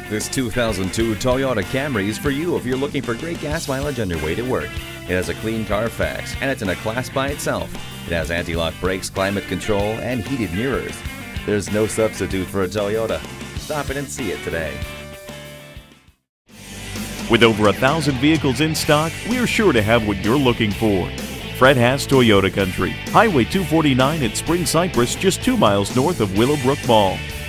This 2002 Toyota Camry is for you if you're looking for great gas mileage on your way to work. It has a clean Carfax, and it's in a class by itself. It has anti-lock brakes, climate control, and heated mirrors. There's no substitute for a Toyota. Stop in and see it today. With over 1,000 vehicles in stock, we're sure to have what you're looking for. Fred Haas Toyota Country, Highway 249 at Spring Cypress, just 2 miles north of Willowbrook Mall.